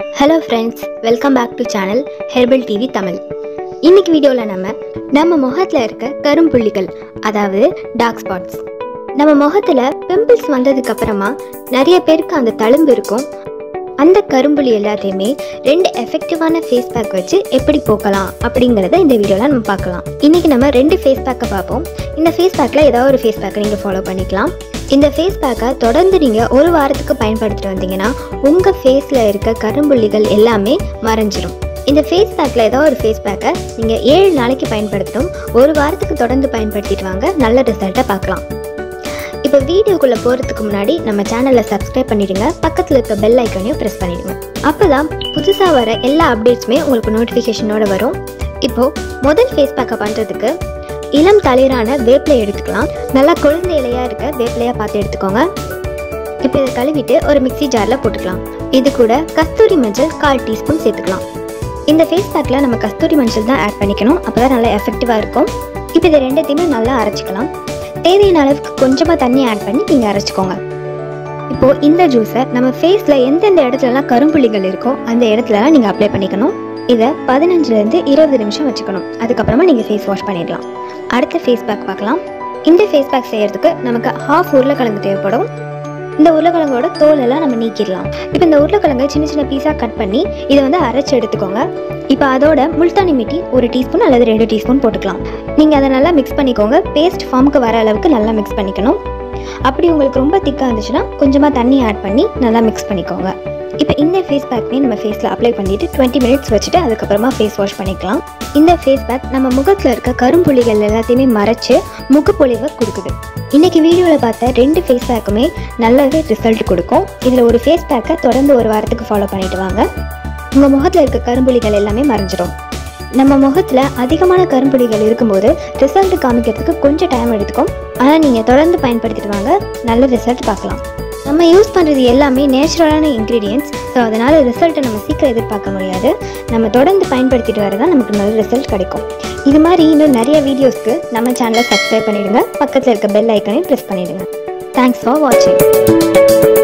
Hello friends, welcome back to channel Herbal TV Tamil. இன்னைக்கு வீடியோல நம்ம முகத்துல இருக்க கரும்புள்ளிகள் அதாவது டார்க் ஸ்பாட்ஸ் நம்ம முகத்துல பிம்பிள்ஸ் வந்ததுக்கு அப்புறமா நிறைய பேருக்கு அந்த தழும்பு இருக்கும். அந்த கரும்புள்ளி எல்லாத்தையுமே ரெண்டு எஃபெக்டிவான ஃபேஸ் பேக் வச்சு எப்படி போக்கலாம் அப்படிங்கறத இந்த வீடியோல நம்ம பார்க்கலாம். இன்னைக்கு நம்ம ரெண்டு ஃபேஸ் பேக்கை பார்ப்போம். இந்த ஃபேஸ் பேக்ல ஏதாவது ஒரு ஃபேஸ் பேக்கை நீங்க ஃபாலோ பண்ணிக்கலாம். இந்த ஃபேஸ் பேக்கை தொடர்ந்து நீங்கள் ஒரு வாரத்துக்கு பயன்படுத்திட்டு வந்தீங்கன்னா உங்கள் ஃபேஸில் இருக்க கரும்புள்ளிகள் எல்லாமே மறைஞ்சிரும். இந்த ஃபேஸ் பேக்கில் ஏதோ ஒரு ஃபேஸ் பேக்கை நீங்கள் 7 நாளைக்கு பயன்படுத்தணும். ஒரு வாரத்துக்கு தொடர்ந்து பயன்படுத்திட்டு வாங்க, நல்ல ரிசல்ட்டை பார்க்கலாம். இப்போ வீடியோக்குள்ளே போகிறதுக்கு முன்னாடி நம்ம சேனலை சப்ஸ்கிரைப் பண்ணிவிடுங்க, பக்கத்தில் இருக்க பெல் ஐக்கனையும் ப்ரெஸ் பண்ணிவிடுங்க. அப்போ தான் புதுசாக வர எல்லா அப்டேட்ஸுமே உங்களுக்கு நோட்டிஃபிகேஷனோட வரும். இப்போது முதல் ஃபேஸ் பேக்கை பண்ணுறதுக்கு இளம் தளிரான வேப்பிலை எடுத்துக்கலாம். நல்லா குழந்தை இலையாக இருக்க வேப்பிலையாக பார்த்து எடுத்துக்கோங்க. இப்போ இதை கழுவிட்டு ஒரு மிக்சி ஜாரில் போட்டுக்கலாம். இது கூட கஸ்தூரி மஞ்சள் 1/4 டீஸ்பூன் சேர்த்துக்கலாம். இந்த ஃபேஸ் பேக்கில் நம்ம கஸ்தூரி மஞ்சள் தான் ஆட் பண்ணிக்கணும், அப்போ தான் நல்லா எஃபெக்டிவாக இருக்கும். இப்போ இது ரெண்டுத்தையுமே நல்லா அரைச்சிக்கலாம். தேவையான அளவுக்கு கொஞ்சமாக தண்ணி ஆட் பண்ணி நீங்கள் அரைச்சிக்கோங்க. இப்போது இந்த ஜூஸை நம்ம ஃபேஸில் எந்தெந்த இடத்துலலாம் கரும்புள்ளிகள் இருக்கோ அந்த இடத்துலலாம் நீங்கள் அப்ளை பண்ணிக்கணும். இதை 15லேருந்து 20 நிமிஷம் வச்சுக்கணும். அதுக்கப்புறமா நீங்கள் ஃபேஸ் வாஷ் பண்ணிடலாம். அடுத்த ஃபேஸ் பேக் பார்க்கலாம். இந்த ஃபேஸ் பேக் செய்கிறதுக்கு நமக்கு 1/2 உருளைக்கிழங்கு தேவைப்படும். இந்த உருளைக்கிழங்கோட தோல் எல்லாம் நம்ம நீக்கிடலாம். இப்போ இந்த உருளைக்கிழங்கை சின்ன சின்ன பீஸாக கட் பண்ணி இதை அரைச்சி எடுத்துக்கோங்க. இப்போ அதோட முல்தானி மிட்டி 1 டீஸ்பூன் அல்லது 2 டீஸ்பூன் போட்டுக்கலாம். நீங்கள் அதை நல்லா மிக்ஸ் பண்ணிக்கோங்க. பேஸ்ட் ஃபார்முக்கு வர அளவுக்கு நல்லா மிக்ஸ் பண்ணிக்கணும். அப்படி உங்களுக்கு ரொம்ப திக்காக இருந்துச்சுன்னா கொஞ்சமாக தண்ணி ஆட் பண்ணி நல்லா மிக்ஸ் பண்ணிக்கோங்க. இப்போ இந்த ஃபேஸ் பேக்குமே நம்ம ஃபேஸில் அப்ளை பண்ணிவிட்டு 20 மினிட்ஸ் வச்சுட்டு அதுக்கப்புறமா ஃபேஸ் வாஷ் பண்ணிக்கலாம். இந்த ஃபேஸ் பேக் நம்ம முகத்தில் இருக்க கரும்புள்ளிகள் எல்லாத்தையுமே மறைச்சு முகப்பொலிவை கொடுக்குது. இன்றைக்கி வீடியோவில் பார்த்த 2 ஃபேஸ் பேக்குமே நல்லாவே ரிசல்ட் கொடுக்கும். இதில் ஒரு ஃபேஸ் பேக்கை தொடர்ந்து ஒரு வாரத்துக்கு ஃபாலோ பண்ணிட்டு வாங்க. உங்கள் முகத்தில் இருக்க கரும்புள்ளிகள் எல்லாமே மறைஞ்சிடும். நம்ம முகத்தில் அதிகமான கரும்புள்ளிகள் இருக்கும்போது ரிசல்ட் காமிக்கிறதுக்கு கொஞ்சம் டைம் எடுத்துக்கும். ஆனால் நீங்கள் தொடர்ந்து பயன்படுத்திட்டு வாங்க, நல்ல ரிசல்ட் பார்க்கலாம். நம்ம யூஸ் பண்ணுறது எல்லாமே நேச்சுரலான இன்க்ரீடியன்ட்ஸ். ஸோ அதனால் ரிசல்ட்டை நம்ம சீக்கிரம் எதிர்பார்க்க முடியாது. நம்ம தொடர்ந்து பயன்படுத்திட்டு வரதான் நமக்கு நல்ல ரிசல்ட் கிடைக்கும். இது மாதிரி இன்னும் நிறைய வீடியோஸ்க்கு நம்ம சேனலை சப்ஸ்கிரைப் பண்ணிவிடுங்க, பக்கத்தில் இருக்க பெல் ஐக்கனையும் ப்ரெஸ் பண்ணிவிடுங்க. தேங்க்ஸ் ஃபார் வாட்சிங்.